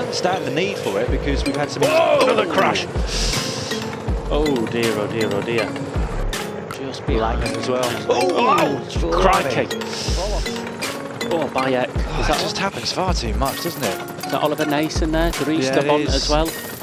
understand the need for it because we've had some... Another crash! Oh dear, oh dear, oh dear. Just behind him as well. Oh, crikey! Oh, Bayek. That just happens far too much, doesn't it? Is that Oliver Nason there? Dries de Bont as well.